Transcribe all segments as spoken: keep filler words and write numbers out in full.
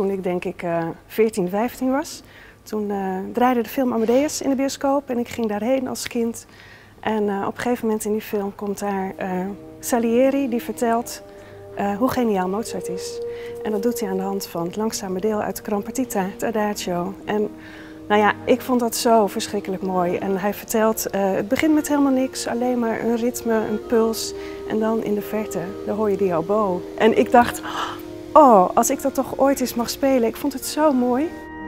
toen ik denk ik uh, veertien, vijftien was. Toen uh, draaide de film Amadeus in de bioscoop en ik ging daarheen als kind. En uh, op een gegeven moment in die film komt daar uh, Salieri die vertelt uh, hoe geniaal Mozart is. En dat doet hij aan de hand van het langzame deel uit de Gran Partita, het Adagio. En nou ja, ik vond dat zo verschrikkelijk mooi. En hij vertelt, uh, het begint met helemaal niks, alleen maar een ritme, een puls. En dan in de verte, daar hoor je die oboe. En ik dacht, oh, als ik dat toch ooit eens mag spelen, ik vond het zo mooi.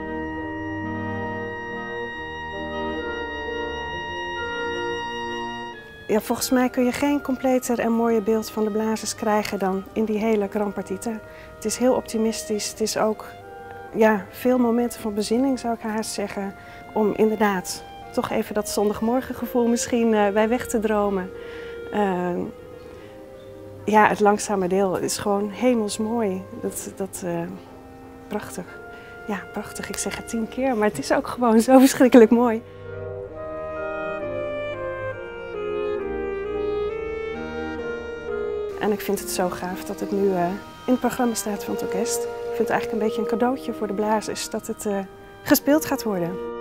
Ja, volgens mij kun je geen completer en mooier beeld van de blazers krijgen dan in die hele Gran Partita. Het is heel optimistisch, het is ook ja, veel momenten van bezinning zou ik haast zeggen. Om inderdaad toch even dat zondagmorgengevoel misschien uh, bij weg te dromen. Uh, ja, het langzame deel is gewoon hemelsmooi. Dat, dat, uh, prachtig. Ja, prachtig. Ik zeg het tien keer, maar het is ook gewoon zo verschrikkelijk mooi. En ik vind het zo gaaf dat het nu uh, in het programma staat van het orkest. Ik vind het eigenlijk een beetje een cadeautje voor de blazers dat het uh, gespeeld gaat worden.